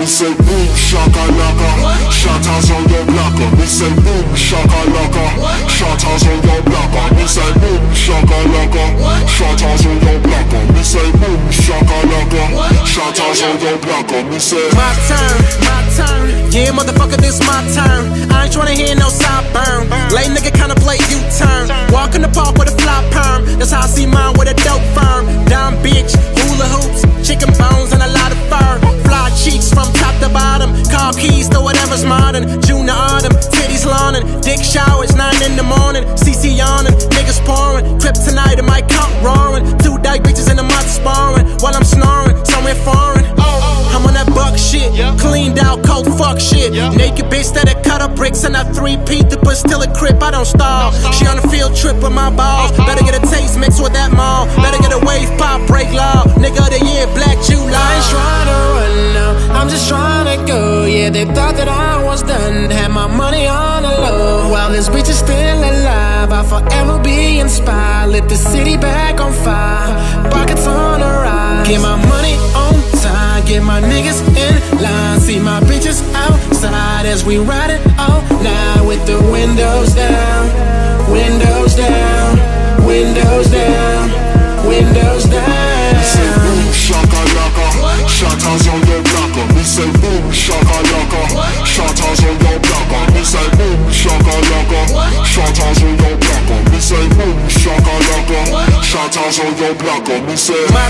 Me say boom shakalaka, shatters on your blocker. Me say boom shakalaka, shatters on your blocker. Me say boom shakalaka, shatters on your blocker. Me say boom shakalaka, shatters on your blocker. Me say my turn, yeah motherfucker this my turn. I ain't tryna hear no side burn. Lay nigga kinda play U-turn. Walk in the park with a fly perm. That's how I see mine with a dope firm. Down bitch, hula hoops, chicken bones and a lot of fur. Fly cheeks from top to bottom. Car keys to whatever's modern. June to autumn, titties lawning. Dick showers, 9 in the morning. CC yawning, niggas pouring. Kryptonite in my cup roaring. 2 dyke bitches in the mud sparring. While I'm snoring, somewhere foreign. I'm on that buck shit, cleaned out, cold fuck shit. Naked bitch that'll cut up bricks and I 3-peat the but still a crip, I don't stall. She on a field trip with my balls. Better get a taste mixed with that mall. Better get a wave pop, break law. Nigga of the year, Black July. I ain't trying to run now, I'm just trying to go. Yeah, they thought that I was done. Had my money on the low. While this bitch is still alive, I'll forever be inspired. Lit the city back on fire, pockets on the rise. Get my money on time, get my niggas in line. See my bitches outside as we ride it all night with the windows down, windows down, windows down, windows down. Me say boom shakalaka, shatters on your blocker. Me say boom shakalaka, shatters on your blocker. Me say boom shakalaka, shatters on your blocker. Me say boom shakalaka, shatters on your blocker. Me say my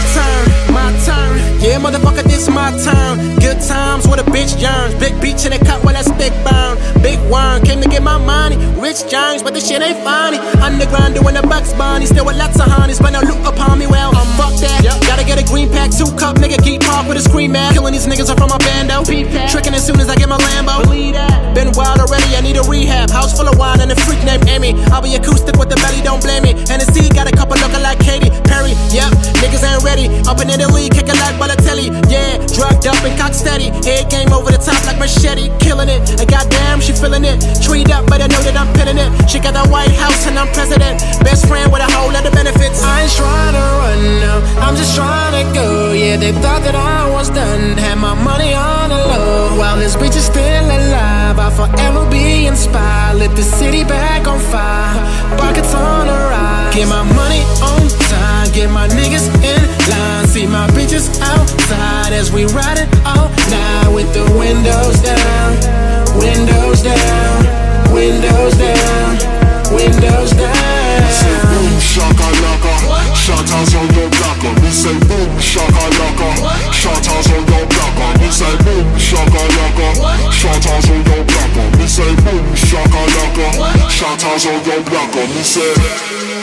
turn, yeah motherfucker this my turn. Good times with a bitch yearns. Big beach in a cup while that stick burn. Big worm came to get my money. Rich Jones, but this shit ain't funny. Underground doing the Bugs Bunny, still with lots of honeys, but no loot upon me. Well, fuck that. Gotta get a green pack, 2 cup, nigga geek park with a scream at. Killing these niggas are from my bando. Tricking as soon as I get my Lambo. Been wild already, I need a rehab. House full of wine and a freak named Emmy. I'll be acoustic with the belly, don't blame me. Hennessy got a couple looking like Katy Perry. Yep, niggas ain't ready. Up in Italy, kicking like Balotelli. Yeah, drugged up and cock steady. Head game over the top like machete, killing it. And goddamn, she feeling it. Treed up, but I know that I'm pinning it. She got the White House and I'm president. Best friend with a whole lot of benefits. I ain't trying to run now, I'm just trying to go. Yeah, they thought that I was done. Had my money on the low. While this bitch is still alive, I'll forever be inspired. Lit the city back on fire, pockets on the rise. Get my money on time, get my niggas in line. See my bitches outside as we ride it all night with the windows down, windows down, windows down, windows down. Me say boom shakalaka, shatters on your blocker. Me say boom shakalaka, shatters on your blocker. Me say boom shakalaka, shatters on your blocker. Me say boom shakalaka, shatters on your blocker. Me say